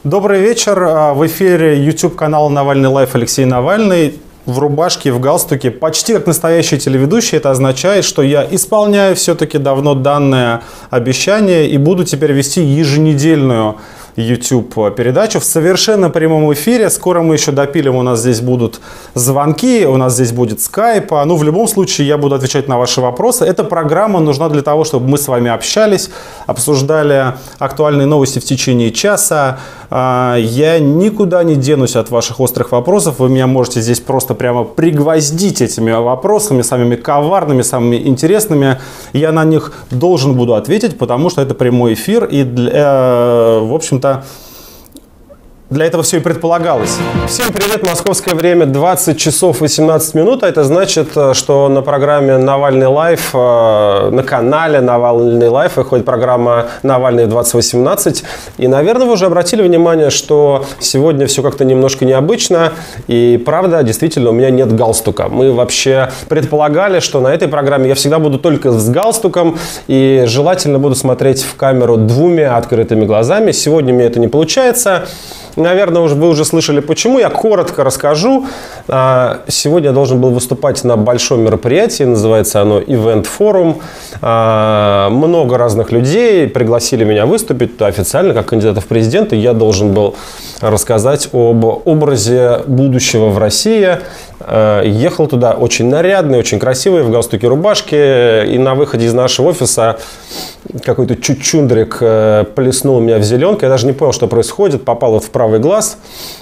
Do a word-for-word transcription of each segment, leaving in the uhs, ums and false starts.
Добрый вечер. В эфире YouTube-канала Навальный Лайф Алексей Навальный. В рубашке, в галстуке, почти как настоящий телеведущий. Это означает, что я исполняю все-таки давно данное обещание и буду теперь вести еженедельную YouTube-передачу в совершенно прямом эфире. Скоро мы еще допилим, у нас здесь будут звонки, у нас здесь будет скайп. Ну, в любом случае, я буду отвечать на ваши вопросы. Эта программа нужна для того, чтобы мы с вами общались, обсуждали актуальные новости в течение часа. Я никуда не денусь от ваших острых вопросов. Вы меня можете здесь просто прямо пригвоздить этими вопросами, самыми коварными, самыми интересными. Я на них должен буду ответить, потому что это прямой эфир. И, для, в общем-то, для этого все и предполагалось. Всем привет, московское время двадцать часов восемнадцать минут. А это значит, что на программе Навальный Лайф, на канале Навальный Лайф выходит программа Навальный двадцать восемнадцать. И, наверное, вы уже обратили внимание, что сегодня все как-то немножко необычно. И правда, действительно, у меня нет галстука. Мы вообще предполагали, что на этой программе я всегда буду только с галстуком. И желательно буду смотреть в камеру двумя открытыми глазами. Сегодня мне это не получается. Наверное, вы уже слышали почему. Я коротко расскажу. Сегодня я должен был выступать на большом мероприятии. Называется оно Event Forum. Много разных людей пригласили меня выступить официально как кандидата в президенты. Я должен был рассказать об образе будущего в России. Ехал туда очень нарядный, очень красивый, в галстуке, рубашке. И на выходе из нашего офиса какой-то чучундрик плеснул меня в зеленку. Я даже не понял, что происходит. Попал вот в правый глаз.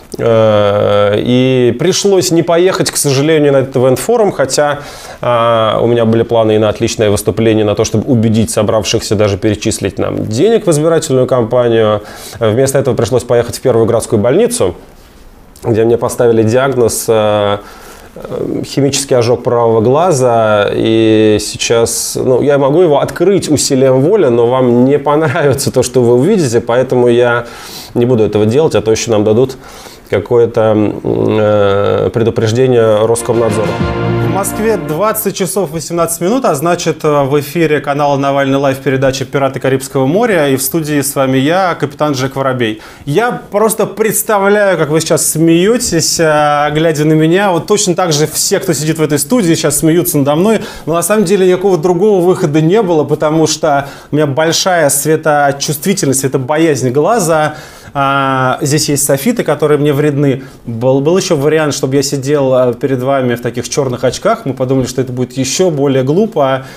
И пришлось не поехать, к сожалению, на этот ивент-форум, хотя а, у меня были планы и на отличное выступление, на то, чтобы убедить собравшихся даже перечислить нам денег в избирательную кампанию. Вместо этого пришлось поехать в первую городскую больницу, где мне поставили диагноз а, химический ожог правого глаза. И сейчас, ну, я могу его открыть усилием воли, но вам не понравится то, что вы увидите, поэтому я не буду этого делать, а то еще нам дадут какое-то э, предупреждение Роскомнадзора. В Москве двадцать часов восемнадцать минут, а значит, в эфире канала Навальный Лайф передача «Пираты Карибского моря». И в студии с вами я, капитан Джек Воробей. Я просто представляю, как вы сейчас смеетесь, глядя на меня. Вот точно так же все, кто сидит в этой студии, сейчас смеются надо мной. Но на самом деле никакого другого выхода не было, потому что у меня большая светочувствительность, светобоязнь глаза. А, здесь есть софиты, которые мне вредны. Был, был еще вариант, чтобы я сидел перед вами в таких черных очках. Мы подумали, что это будет еще более глупо.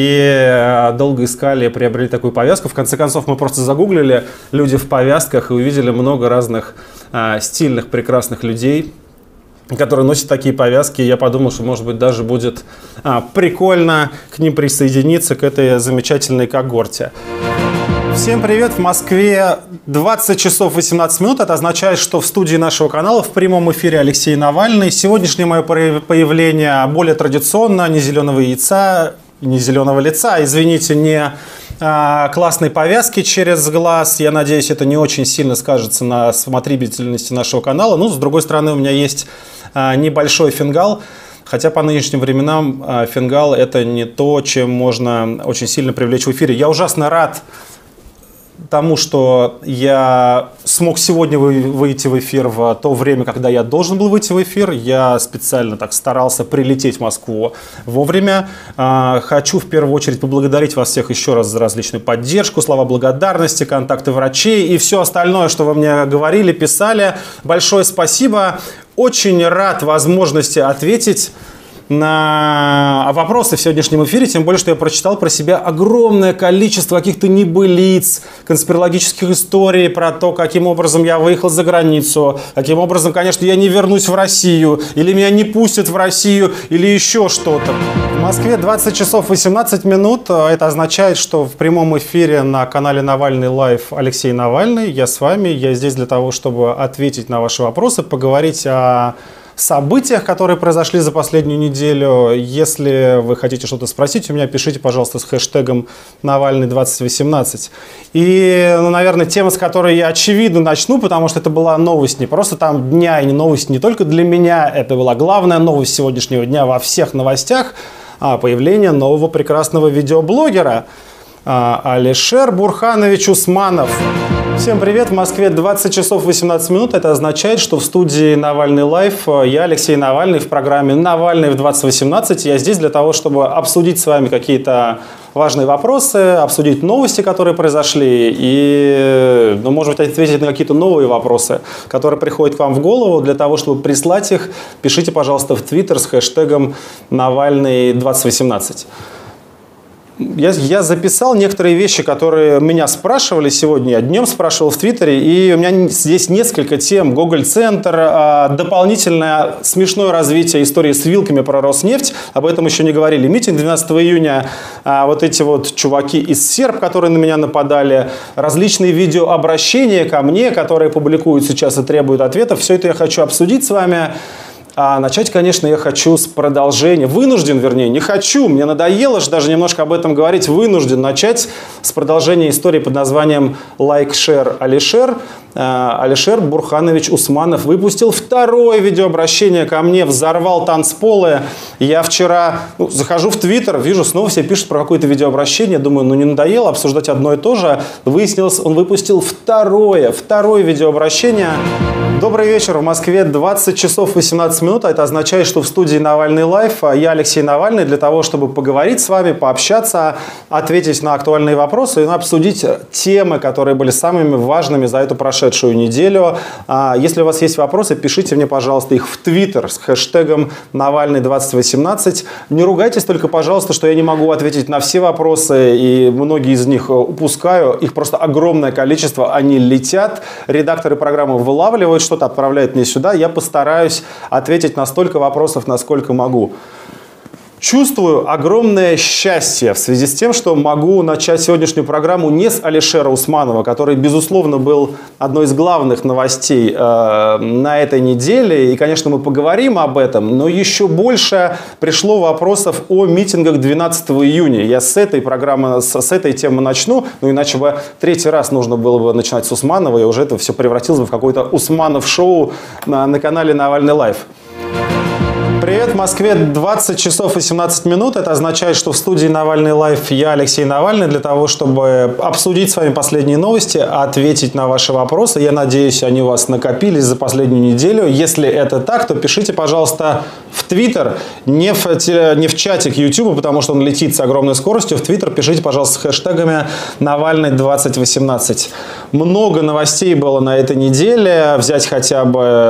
И долго искали, приобрели такую повязку. В конце концов, мы просто загуглили «люди в повязках» и увидели много разных а, стильных, прекрасных людей, которые носят такие повязки. Я подумал, что, может быть, даже будет а, прикольно к ним присоединиться, к этой замечательной когорте. Всем привет! В Москве двадцать часов восемнадцать минут. Это означает, что в студии нашего канала в прямом эфире Алексей Навальный. Сегодняшнее мое появление более традиционно. Не зеленого яйца, не зеленого лица. Извините, не а, классной повязки через глаз. Я надеюсь, это не очень сильно скажется на смотрибельности нашего канала. Ну, с другой стороны, у меня есть а, небольшой фингал. Хотя по нынешним временам а, фингал – это не то, чем можно очень сильно привлечь в эфире. Я ужасно рад тому, что я смог сегодня выйти в эфир в то время, когда я должен был выйти в эфир. Я специально так старался прилететь в Москву вовремя. Хочу в первую очередь поблагодарить вас всех еще раз за различную поддержку, слова благодарности, контакты врачей и все остальное, что вы мне говорили, писали. Большое спасибо. Очень рад возможности ответить на вопросы в сегодняшнем эфире, тем более, что я прочитал про себя огромное количество каких-то небылиц, конспирологических историй про то, каким образом я выехал за границу, каким образом, конечно, я не вернусь в Россию, или меня не пустят в Россию, или еще что-то. В Москве двадцать часов восемнадцать минут. Это означает, что в прямом эфире на канале Навальный Лайф Алексей Навальный. Я с вами, я здесь для того, чтобы ответить на ваши вопросы, поговорить о событиях, которые произошли за последнюю неделю. Если вы хотите что-то спросить у меня, пишите, пожалуйста, с хэштегом Навальный двадцать восемнадцать. И, ну, наверное, тема, с которой я очевидно начну, потому что это была новость не просто там дня, и не новость не только для меня, это была главная новость сегодняшнего дня во всех новостях, а появление нового прекрасного видеоблогера. Алишер Бурханович Усманов. Всем привет! В Москве двадцать часов восемнадцать минут. Это означает, что в студии Навальный Лайв я, Алексей Навальный, в программе «Навальный в двадцать восемнадцать». Я здесь для того, чтобы обсудить с вами какие-то важные вопросы, обсудить новости, которые произошли, и, ну, может быть, ответить на какие-то новые вопросы, которые приходят к вам в голову. Для того, чтобы прислать их, пишите, пожалуйста, в Твиттер с хэштегом «Навальный двадцать восемнадцать». Я, я записал некоторые вещи, которые меня спрашивали сегодня. Я днем спрашивал в Твиттере, и у меня здесь несколько тем. Гоголь-центр, дополнительное смешное развитие истории с вилками про Роснефть. Об этом еще не говорили. Митинг двенадцатого июня, вот эти вот чуваки из Серб, которые на меня нападали, различные видеообращения ко мне, которые публикуют сейчас и требуют ответов. Все это я хочу обсудить с вами. А начать, конечно, я хочу с продолжения. Вынужден, вернее, не хочу. Мне надоело же даже немножко об этом говорить. Вынужден начать с продолжения истории под названием «Лайк, шер, Алишер». Алишер Бурханович Усманов выпустил второе видеообращение ко мне, взорвал танцполы. Я вчера ну, захожу в Твиттер, вижу, снова все пишут про какое-то видеообращение. Думаю, ну не надоело обсуждать одно и то же. Выяснилось, он выпустил второе, второе видеообращение. Добрый вечер. В Москве двадцать часов восемнадцать минут. Это означает, что в студии Навальный Лайв я, Алексей Навальный, для того, чтобы поговорить с вами, пообщаться, ответить на актуальные вопросы и обсудить темы, которые были самыми важными за эту прошедшую неделю. Если у вас есть вопросы, пишите мне, пожалуйста, их в Твиттер с хэштегом Навальный двадцать восемнадцать. Не ругайтесь только, пожалуйста, что я не могу ответить на все вопросы, и многие из них упускаю. Их просто огромное количество, они летят. Редакторы программы вылавливают что-то, отправляют мне сюда. Я постараюсь ответить на столько вопросов, насколько могу. Чувствую огромное счастье в связи с тем, что могу начать сегодняшнюю программу не с Алишера Усманова, который, безусловно, был одной из главных новостей э, на этой неделе. И, конечно, мы поговорим об этом, но еще больше пришло вопросов о митингах двенадцатого июня. Я с этой программы, с, с этой темы начну, ну иначе бы третий раз нужно было бы начинать с Усманова, и уже это все превратилось бы в какое-то Усманов-шоу на, на канале Навальный Лайв. Привет, в Москве двадцать часов восемнадцать минут. Это означает, что в студии Навальный Лайв я, Алексей Навальный, для того, чтобы обсудить с вами последние новости, ответить на ваши вопросы. Я надеюсь, они у вас накопились за последнюю неделю. Если это так, то пишите, пожалуйста, в Твиттер, не в, не в чатик Ютуба, потому что он летит с огромной скоростью. В Твиттер пишите, пожалуйста, с хэштегами Навальный двадцать восемнадцать. Много новостей было на этой неделе. Взять хотя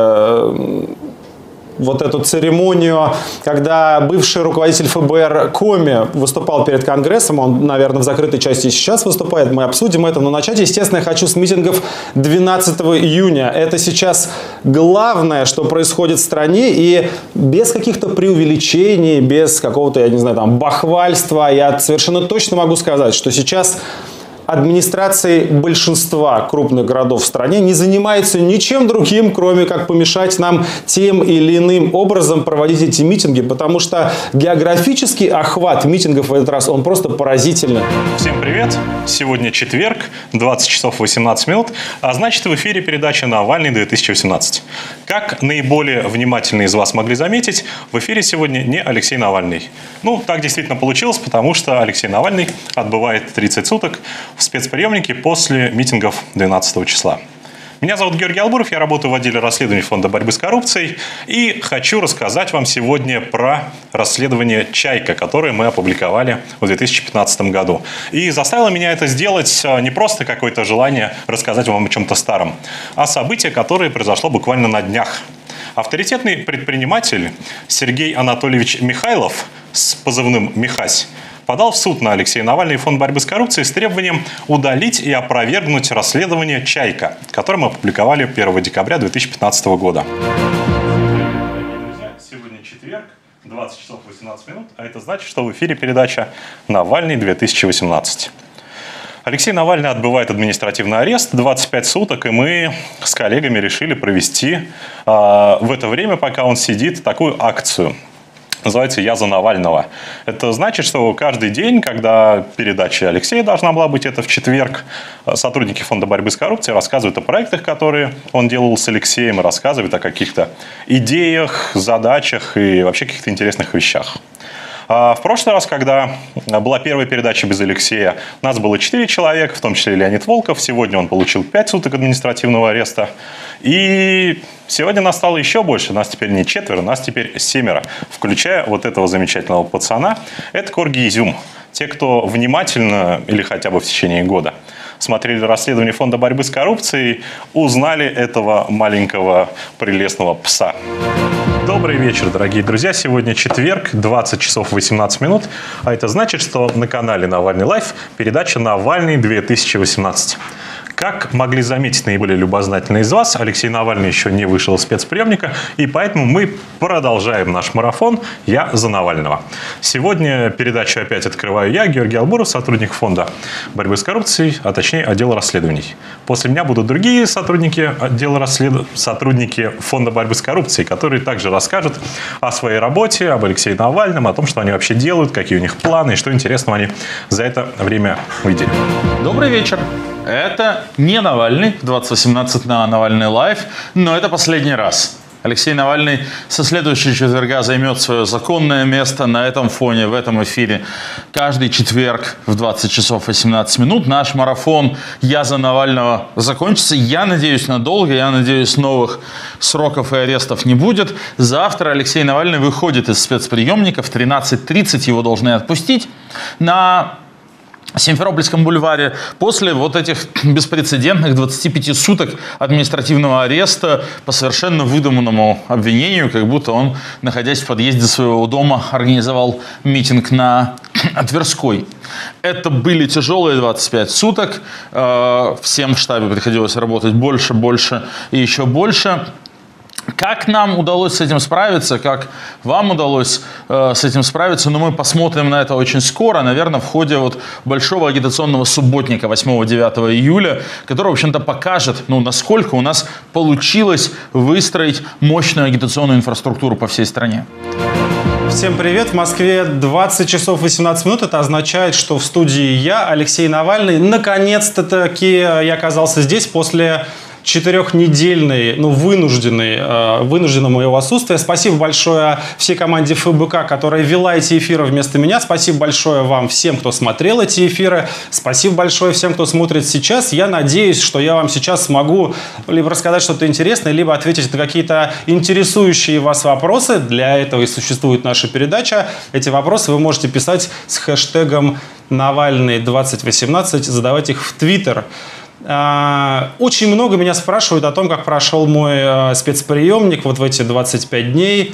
бы вот эту церемонию, когда бывший руководитель эф бэ эр Коми выступал перед Конгрессом, он, наверное, в закрытой части сейчас выступает, мы обсудим это, но начать, естественно, я хочу с митингов двенадцатого июня. Это сейчас главное, что происходит в стране, и без каких-то преувеличений, без какого-то, я не знаю, там, бахвальства, я совершенно точно могу сказать, что сейчас администрации большинства крупных городов в стране не занимается ничем другим, кроме как помешать нам тем или иным образом проводить эти митинги, потому что географический охват митингов в этот раз, он просто поразительный. Всем привет! Сегодня четверг, двадцать часов восемнадцать минут, а значит, в эфире передача «Навальный две тысячи восемнадцать». Как наиболее внимательные из вас могли заметить, в эфире сегодня не Алексей Навальный. Ну, так действительно получилось, потому что Алексей Навальный отбывает тридцать суток в спецприемнике после митингов двенадцатого числа. Меня зовут Георгий Албуров, я работаю в отделе расследований Фонда борьбы с коррупцией и хочу рассказать вам сегодня про расследование «Чайка», которое мы опубликовали в две тысячи пятнадцатом году. И заставило меня это сделать не просто какое-то желание рассказать вам о чем-то старом, а событие, которое произошло буквально на днях. Авторитетный предприниматель Сергей Анатольевич Михайлов с позывным «Михась» подал в суд на Алексея Навального и Фонд борьбы с коррупцией с требованием удалить и опровергнуть расследование «Чайка», которое мы опубликовали первого декабря две тысячи пятнадцатого года. Сегодня четверг, двадцать часов восемнадцать минут, а это значит, что в эфире передача «Навальный две тысячи восемнадцать». Алексей Навальный отбывает административный арест двадцать пять суток, и мы с коллегами решили провести э, в это время, пока он сидит, такую акцию. Называется «Я за Навального». Это значит, что каждый день, когда передача Алексея должна была быть, это в четверг, сотрудники Фонда борьбы с коррупцией рассказывают о проектах, которые он делал с Алексеем, и рассказывают о каких-то идеях, задачах и вообще каких-то интересных вещах. В прошлый раз, когда была первая передача без Алексея, нас было четыре человека, в том числе Леонид Волков. Сегодня он получил пять суток административного ареста. И сегодня нас стало еще больше. Нас теперь не четверо, нас теперь семеро, включая вот этого замечательного пацана. Это Корги Изюм. Те, кто внимательно или хотя бы в течение года смотрели расследование Фонда борьбы с коррупцией, узнали этого маленького прелестного пса. Добрый вечер, дорогие друзья. Сегодня четверг, двадцать часов восемнадцать минут. А это значит, что на канале Навальный Лайф передача «Навальный две тысячи восемнадцать». Как могли заметить наиболее любознательные из вас, Алексей Навальный еще не вышел из спецприемника, и поэтому мы продолжаем наш марафон «Я за Навального». Сегодня передачу опять открываю я, Георгий Албуров, сотрудник Фонда борьбы с коррупцией, а точнее отдела расследований. После меня будут другие сотрудники отдела расслед... сотрудники Фонда борьбы с коррупцией, которые также расскажут о своей работе, об Алексее Навальном, о том, что они вообще делают, какие у них планы и что интересного они за это время увидели. Добрый вечер. Это не Навальный в двадцать восемнадцать на Навальный Лайф, но это последний раз. Алексей Навальный со следующего четверга займет свое законное место на этом фоне, в этом эфире. Каждый четверг в двадцать часов восемнадцать минут наш марафон «Я за Навального» закончится. Я надеюсь, надолго, я надеюсь, новых сроков и арестов не будет. Завтра Алексей Навальный выходит из спецприемника, в тринадцать тридцать его должны отпустить на Симферопольском бульваре после вот этих беспрецедентных двадцати пяти суток административного ареста по совершенно выдуманному обвинению, как будто он, находясь в подъезде своего дома, организовал митинг на Тверской. Это были тяжелые двадцать пять суток. Всем в штабе приходилось работать больше, больше и еще больше. Как нам удалось с этим справиться, как вам удалось э, с этим справиться, но мы посмотрим на это очень скоро, наверное, в ходе вот большого агитационного субботника восьмого-девятого июля, который, в общем-то, покажет, ну, насколько у нас получилось выстроить мощную агитационную инфраструктуру по всей стране. Всем привет! В Москве двадцать часов восемнадцать минут. Это означает, что в студии я, Алексей Навальный. Наконец-то-таки я оказался здесь после четырехнедельной, ну, вынужденной, вынужденного моего отсутствия. Спасибо большое всей команде ФБК, которая вела эти эфиры вместо меня. Спасибо большое вам всем, кто смотрел эти эфиры. Спасибо большое всем, кто смотрит сейчас. Я надеюсь, что я вам сейчас смогу либо рассказать что-то интересное, либо ответить на какие-то интересующие вас вопросы. Для этого и существует наша передача. Эти вопросы вы можете писать с хэштегом Навальный двадцать восемнадцать, задавать их в Твиттер. Очень много меня спрашивают о том, как прошел мой спецприемник вот в эти двадцать пять дней.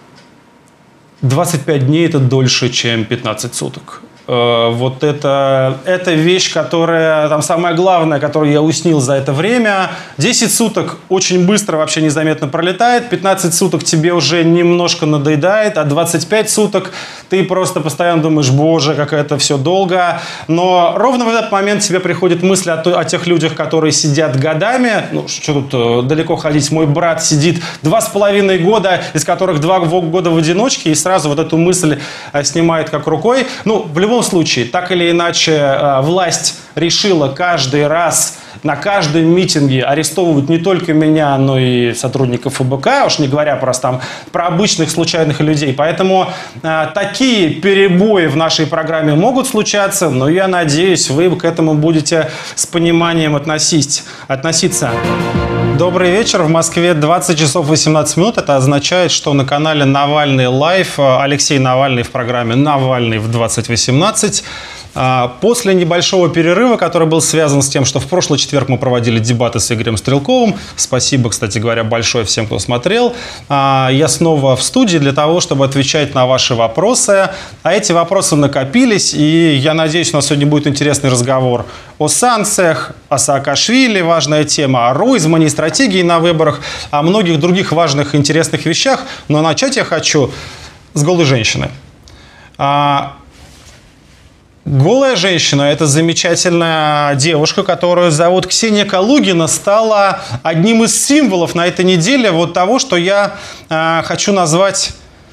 двадцать пять дней – это дольше, чем пятнадцать суток. Вот это, это вещь, которая, там самое главное, которую я уяснил за это время. десять суток очень быстро, вообще незаметно пролетает. пятнадцать суток тебе уже немножко надоедает. А двадцать пять суток ты просто постоянно думаешь: боже, как это все долго. Но ровно в этот момент тебе приходит мысль о, о тех людях, которые сидят годами. Ну, что тут далеко ходить. Мой брат сидит два с половиной года, из которых два года в одиночке. И сразу вот эту мысль снимает как рукой. Ну, в любом В любом случае, так или иначе, власть решила каждый раз на каждом митинге арестовывать не только меня, но и сотрудников ФБК, уж не говоря просто там про обычных случайных людей. Поэтому э, такие перебои в нашей программе могут случаться, но я надеюсь, вы к этому будете с пониманием относить, относиться. Добрый вечер. В Москве двадцать часов восемнадцать минут. Это означает, что на канале Навальный Лайф Алексей Навальный в программе «Навальный в двадцать восемнадцать». После небольшого перерыва, который был связан с тем, что в прошлый четверг мы проводили дебаты с Игорем Стрелковым. Спасибо, кстати говоря, большое всем, кто смотрел. Я снова в студии для того, чтобы отвечать на ваши вопросы. А эти вопросы накопились, и я надеюсь, у нас сегодня будет интересный разговор о санкциях, о Саакашвили, важная тема, о Ройзмане, стратегии на выборах, о многих других важных и интересных вещах. Но начать я хочу с голой женщины. Голая женщина – это замечательная девушка, которую зовут Ксения Калугина, стала одним из символов на этой неделе вот того, что я э, хочу назвать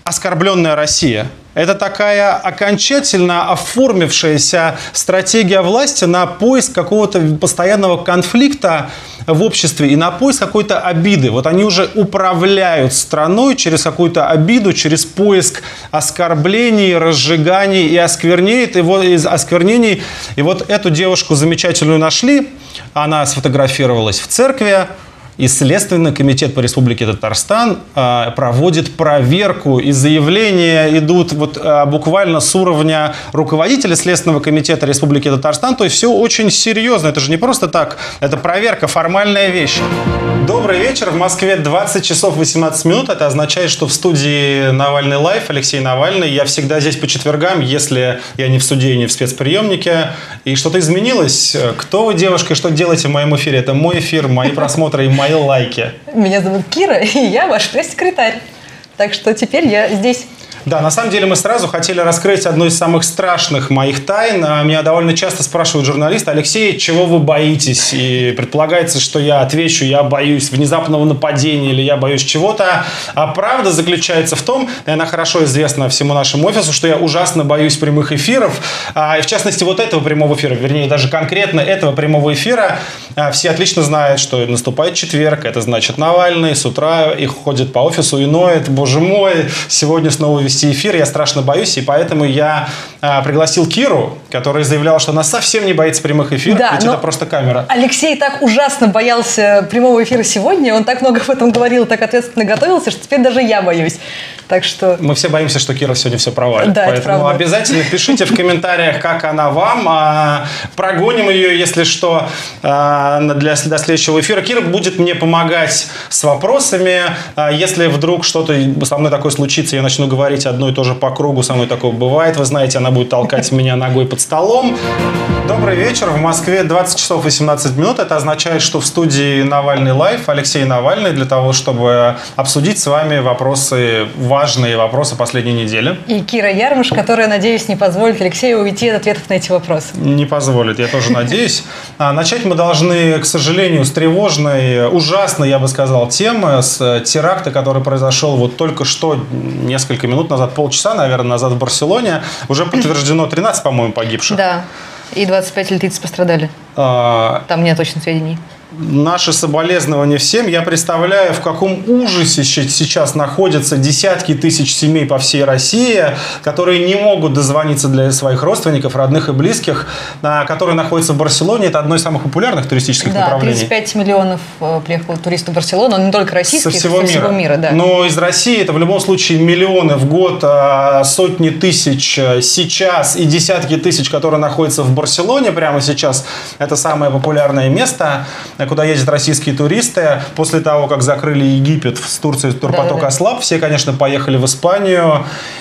оскорбленная Россия. Это такая окончательно оформившаяся стратегия власти на поиск какого-то постоянного конфликта в обществе и на поиск какой-то обиды. Вот они уже управляют страной через какую-то обиду, через поиск оскорблений, разжиганий и осквернений. И вот, из осквернений. И вот эту девушку замечательную нашли. Она сфотографировалась в церкви. И Следственный комитет по Республике Татарстан э, проводит проверку, и заявления идут вот, э, буквально с уровня руководителя Следственного комитета Республики Татарстан. То есть все очень серьезно. Это же не просто так, это проверка, формальная вещь. Добрый вечер. В Москве двадцать часов восемнадцать минут. Это означает, что в студии Навальный Лайф Алексей Навальный. Я всегда здесь по четвергам, если я не в суде и не в спецприемнике. И что-то изменилось. Кто вы, девушка, и что делаете в моем эфире? Это мой эфир, мои просмотры и мои лайки. Меня зовут Кира, и я ваш пресс-секретарь. Так что теперь я здесь. Да, на самом деле мы сразу хотели раскрыть одну из самых страшных моих тайн. Меня довольно часто спрашивают журналисты: Алексей, чего вы боитесь? И предполагается, что я отвечу: я боюсь внезапного нападения или я боюсь чего-то. А правда заключается в том, и она хорошо известна всему нашему офису, что я ужасно боюсь прямых эфиров. И в частности вот этого прямого эфира, вернее даже конкретно этого прямого эфира. Все отлично знают, что наступает четверг, это значит Навальный с утра их ходит по офису и ноет: боже мой, сегодня снова вести эфир, я страшно боюсь, и поэтому я а, пригласил Киру, которая заявляла, что она совсем не боится прямых эфиров, да, ведь это просто камера. Алексей так ужасно боялся прямого эфира сегодня, он так много об этом говорил, так ответственно готовился, что теперь даже я боюсь. Так что... Мы все боимся, что Кира сегодня все провалит. Да, поэтому обязательно пишите в комментариях, как она вам. А, прогоним ее, если что, а, для, для следующего эфира. Кира будет мне помогать с вопросами. А, если вдруг что-то со мной такое случится, я начну говорить одно и то же по кругу, со мной такое бывает. Вы знаете, она будет толкать меня ногой под столом. Добрый вечер. В Москве двадцать часов восемнадцать минут. Это означает, что в студии Навальный Лайф Алексей Навальный для того, чтобы обсудить с вами вопросы, важные вопросы последней недели. И Кира Ярмаш, которая, надеюсь, не позволит Алексею уйти от ответов на эти вопросы. Не позволит, я тоже надеюсь. А начать мы должны, к сожалению, с тревожной, ужасной, я бы сказал, темы, с теракта, который произошел вот только что, несколько минут назад, полчаса, наверное, назад в Барселоне. Уже подтверждено тринадцать, по-моему, погибших. Да, и двадцать пять литийцев пострадали. А... Там нет точных сведений. Наши соболезнования всем. Я представляю, в каком ужасе сейчас находятся десятки тысяч семей по всей России, которые не могут дозвониться для своих родственников, родных и близких, которые находятся в Барселоне. Это одно из самых популярных туристических да, направлений. тридцать пять миллионов приехало туристов в Барселону, но не только российских, со всего со мира. Всего мира да. Но из России это в любом случае миллионы в год, сотни тысяч сейчас и десятки тысяч, которые находятся в Барселоне прямо сейчас. Это самое популярное место, куда ездят российские туристы. После того, как закрыли Египет, с Турции турпоток да, ослаб, все, конечно, поехали в Испанию.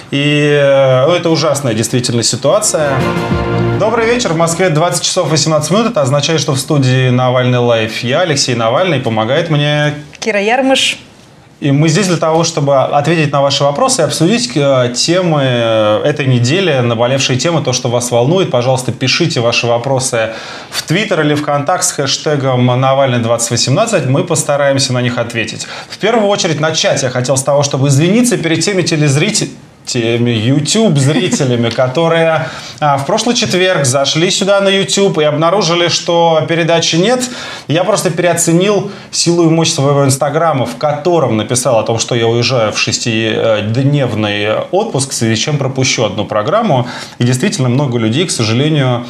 И ну, это ужасная действительно ситуация. Добрый вечер. В Москве двадцать часов восемнадцать минут. Это означает, что в студии Навальный Лайф я, Алексей Навальный, помогает мне Кира Ярмаш. И мы здесь для того, чтобы ответить на ваши вопросы и обсудить темы этой недели, наболевшие темы, то, что вас волнует. Пожалуйста, пишите ваши вопросы в Твиттер или ВКонтакт с хэштегом Навальный двадцать восемнадцать. Мы постараемся на них ответить. В первую очередь начать я хотел с того, чтобы извиниться перед теми телезрителями, теми YouTube-зрителями, которые а, в прошлый четверг зашли сюда на YouTube и обнаружили, что передачи нет. Я просто переоценил силу и мощь своего Инстаграма, в котором написал о том, что я уезжаю в шестидневный отпуск, в связи с чем пропущу одну программу. И действительно много людей, к сожалению,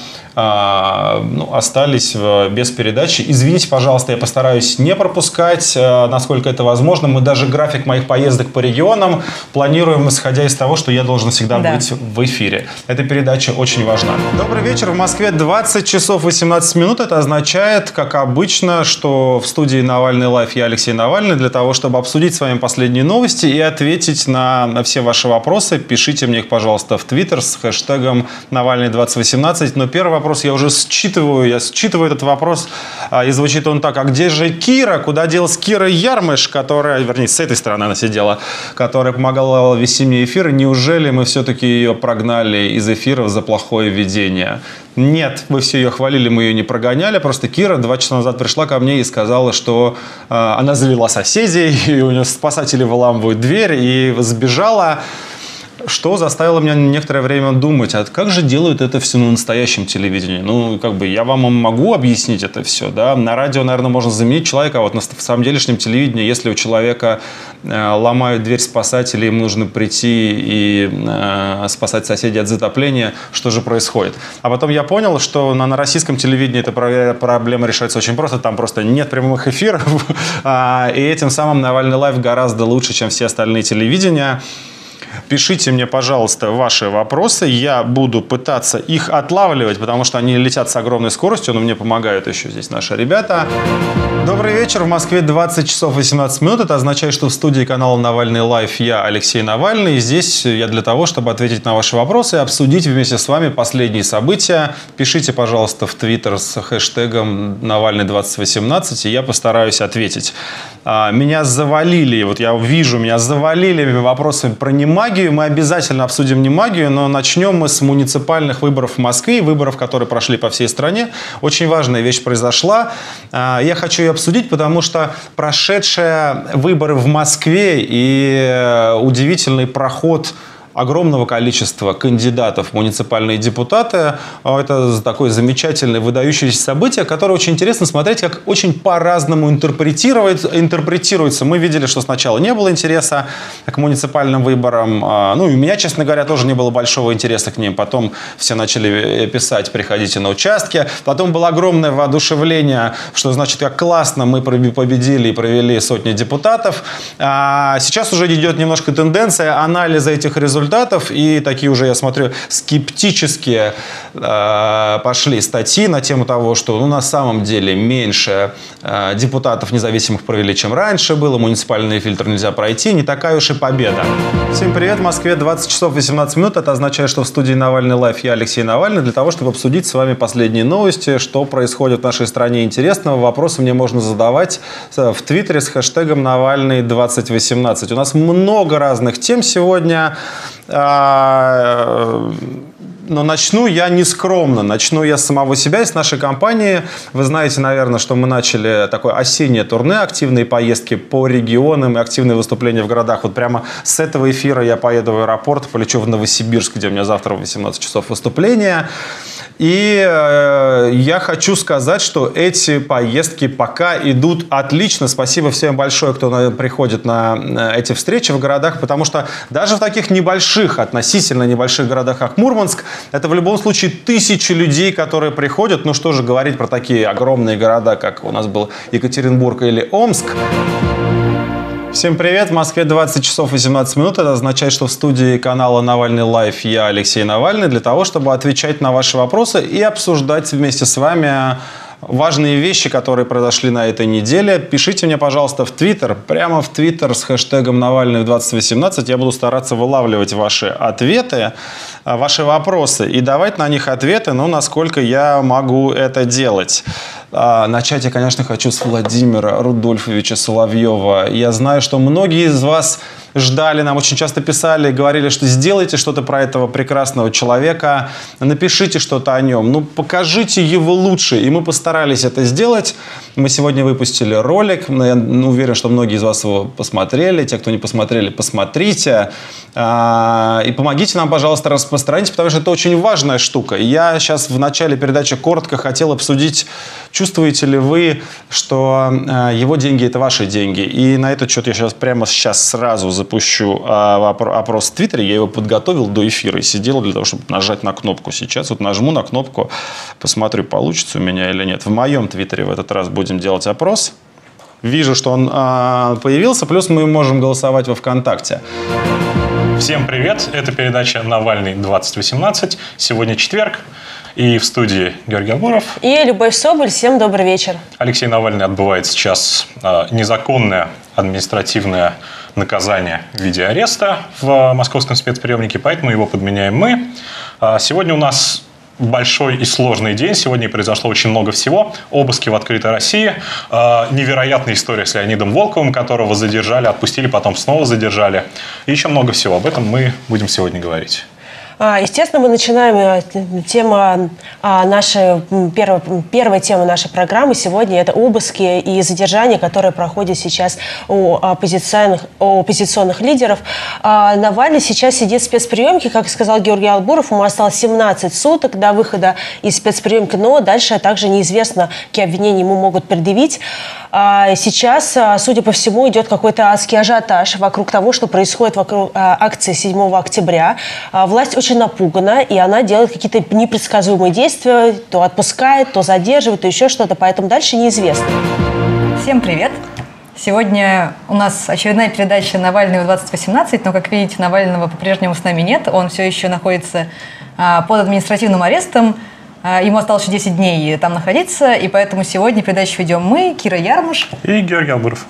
а, ну, остались без передачи. Извините, пожалуйста, я постараюсь не пропускать, а, насколько это возможно. Мы даже график моих поездок по регионам планируем, исходя из того, что я должен всегда да. быть в эфире. Эта передача очень важна. Добрый вечер. В Москве двадцать часов восемнадцать минут. Это означает, как обычно, что в студии Навальный Лайф я, Алексей Навальный, для того, чтобы обсудить с вами последние новости и ответить на, на все ваши вопросы. Пишите мне их, пожалуйста, в Твиттер с хэштегом Навальный двадцать восемнадцать. Но первый вопрос вопрос, я уже считываю, я считываю этот вопрос, и звучит он так: а где же Кира? Куда делась Кира Ярмыш, которая, вернее, с этой стороны она сидела, которая помогала вести мне эфиры? Неужели мы все-таки ее прогнали из эфиров за плохое ведение? Нет, вы все ее хвалили, мы ее не прогоняли. Просто Кира два часа назад пришла ко мне и сказала, что э, она завела соседей, и у нее спасатели выламывают дверь, и сбежала. Что заставило меня некоторое время думать, а как же делают это все на настоящем телевидении? Ну, как бы я вам могу объяснить это все, да? На радио, наверное, можно заменить человека, а вот на самом делешнем телевидении, если у человека э, ломают дверь спасателей, им нужно прийти и э, спасать соседей от затопления, что же происходит? А потом я понял, что на, на российском телевидении эта проблема решается очень просто, там просто нет прямых эфиров, и этим самым Навальный лайв гораздо лучше, чем все остальные телевидения. Пишите мне, пожалуйста, ваши вопросы. Я буду пытаться их отлавливать, потому что они летят с огромной скоростью, но мне помогают еще здесь наши ребята. Добрый вечер. В Москве двадцать часов восемнадцать минут. Это означает, что в студии канала Навальный лайв я, Алексей Навальный. И здесь я для того, чтобы ответить на ваши вопросы и обсудить вместе с вами последние события. Пишите, пожалуйста, в Твиттер с хэштегом Навальный двадцать восемнадцать, и я постараюсь ответить. Меня завалили, вот я вижу, меня завалили вопросами про немагию. Мы обязательно обсудим немагию, но начнем мы с муниципальных выборов в Москве, выборов, которые прошли по всей стране. Очень важная вещь произошла. Я хочу ее обсудить, потому что прошедшие выборы в Москве и удивительный проход огромного количества кандидатов в муниципальные депутаты. Это такое замечательное, выдающееся событие, которое очень интересно смотреть, как очень по-разному интерпретируется. Мы видели, что сначала не было интереса к муниципальным выборам. Ну, и у меня, честно говоря, тоже не было большого интереса к ним. Потом все начали писать: приходите на участки. Потом было огромное воодушевление, что значит, как классно мы победили и провели сотни депутатов. А сейчас уже идет немножко тенденция анализа этих результатов. И такие уже, я смотрю, скептические э, пошли статьи на тему того, что ну, на самом деле меньше э, депутатов независимых провели, чем раньше было. Муниципальный фильтр нельзя пройти. Не такая уж и победа. Всем привет. В Москве двадцать часов восемнадцать минут. Это означает, что в студии Навальный лайв я, Алексей Навальный, для того, чтобы обсудить с вами последние новости, что происходит в нашей стране интересного. Вопросы мне можно задавать в Твиттере с хэштегом Навальный двадцать восемнадцать. У нас много разных тем сегодня. Но начну я не скромно. Начну я с самого себя и с нашей компании. Вы знаете, наверное, что мы начали такое осеннее турне, активные поездки по регионам и активные выступления в городах. Вот прямо с этого эфира я поеду в аэропорт, полечу в Новосибирск, где у меня завтра в восемнадцать часов выступление. И э, я хочу сказать, что эти поездки пока идут отлично. Спасибо всем большое, кто на, приходит на, на эти встречи в городах, потому что даже в таких небольших, относительно небольших городах, как Мурманск, это в любом случае тысячи людей, которые приходят. Ну что же говорить про такие огромные города, как у нас был Екатеринбург или Омск. Всем привет! В Москве двадцать часов восемнадцать минут. Это означает, что в студии канала Навальный лайв я, Алексей Навальный, для того, чтобы отвечать на ваши вопросы и обсуждать вместе с вами важные вещи, которые произошли на этой неделе. Пишите мне, пожалуйста, в Твиттер, прямо в Твиттер с хэштегом Навальный двадцать восемнадцать. Я буду стараться вылавливать ваши ответы, ваши вопросы и давать на них ответы, ну, насколько я могу это делать. Начать я, конечно, хочу с Владимира Рудольфовича Соловьева. Я знаю, что многие из вас ждали, нам очень часто писали, говорили, что сделайте что-то про этого прекрасного человека, напишите что-то о нем, ну, покажите его лучше. И мы постарались это сделать. Мы сегодня выпустили ролик. Я уверен, что многие из вас его посмотрели. Те, кто не посмотрели, посмотрите. И помогите нам, пожалуйста, распространить, потому что это очень важная штука. Я сейчас в начале передачи коротко хотел обсудить, чувствуете ли вы, что его деньги – это ваши деньги. И на этот счет я сейчас прямо сейчас сразу запущу опрос в Твиттере. Я его подготовил до эфира и сидел для того, чтобы нажать на кнопку. Сейчас вот нажму на кнопку, посмотрю, получится у меня или нет. В моем Твиттере в этот раз будем делать опрос. Вижу, что он а, появился, плюс мы можем голосовать во ВКонтакте. Всем привет! Это передача «Навальный двадцать восемнадцать». Сегодня четверг. И в студии Георгий Амуров. И Любовь Соболь. Всем добрый вечер. Алексей Навальный отбывает сейчас а, незаконное административное наказание в виде ареста в московском спецприемнике, поэтому его подменяем мы. А, сегодня у нас большой и сложный день. Сегодня произошло очень много всего. Обыски в открытой России. Э, невероятная история с Леонидом Волковым, которого задержали, отпустили, потом снова задержали. И еще много всего. Об этом мы будем сегодня говорить. Естественно, мы начинаем тема нашей, первая, первая тема нашей программы сегодня – это обыски и задержания, которые проходят сейчас у оппозиционных, у оппозиционных лидеров. Навальный сейчас сидит в спецприемке, как сказал Георгий Албуров, ему осталось семнадцать суток до выхода из спецприемки, но дальше также неизвестно, какие обвинения ему могут предъявить. Сейчас, судя по всему, идет какой-то адский ажиотаж вокруг того, что происходит вокруг акции седьмого октября. Власть очень напугана, и она делает какие-то непредсказуемые действия, то отпускает, то задерживает, то еще что-то, поэтому дальше неизвестно. Всем привет! Сегодня у нас очередная передача «Навальный в двадцать восемнадцать», но, как видите, Навального по-прежнему с нами нет, он все еще находится под административным арестом. Ему осталось еще десять дней там находиться, и поэтому сегодня передачу ведем мы, Кира Ярмуш. И Георгий Албуров.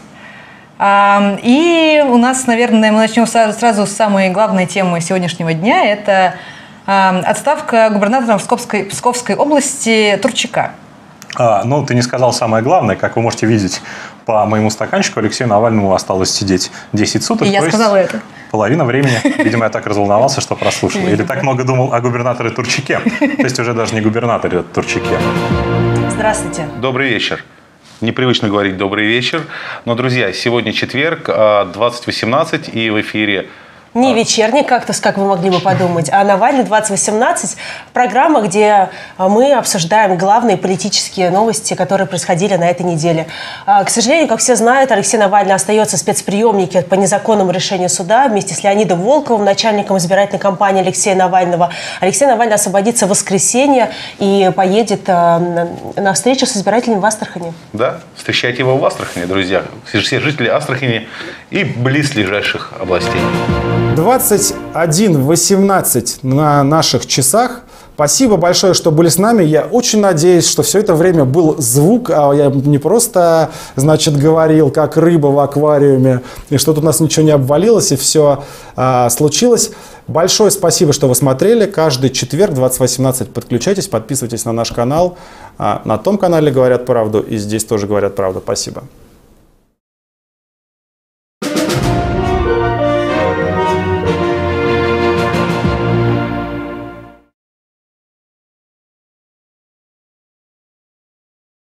И у нас, наверное, мы начнем сразу с самой главной темы сегодняшнего дня. Это отставка губернатора Псковской, Псковской области Турчака. А, ну, ты не сказал самое главное. Как вы можете видеть по моему стаканчику, Алексею Навальному осталось сидеть десять суток. И я сказала это. Половина времени. Видимо, я так разволновался, что прослушал. Или так много думал о губернаторе Турчаке. То есть уже даже не губернаторе, а Турчаке. Здравствуйте. Добрый вечер. Непривычно говорить «добрый вечер». Но, друзья, сегодня четверг, двадцать восемнадцать, и в эфире... Не вечерний кактус, как вы могли бы подумать, а «Навальный двадцать восемнадцать» – программа, где мы обсуждаем главные политические новости, которые происходили на этой неделе. К сожалению, как все знают, Алексей Навальный остается в спецприемнике по незаконному решению суда вместе с Леонидом Волковым, начальником избирательной кампании Алексея Навального. Алексей Навальный освободится в воскресенье и поедет на встречу с избирателями в Астрахани. Да, встречайте его в Астрахани, друзья. Все жители Астрахани и близлежащих областей. двадцать один восемнадцать на наших часах. Спасибо большое, что были с нами. Я очень надеюсь, что все это время был звук, а я не просто, значит, говорил, как рыба в аквариуме, и что тут у нас ничего не обвалилось, и все а, случилось. Большое спасибо, что вы смотрели. Каждый четверг двадцать восемнадцать подключайтесь, подписывайтесь на наш канал. А, на том канале «Говорят правду», и здесь тоже «Говорят правду». Спасибо.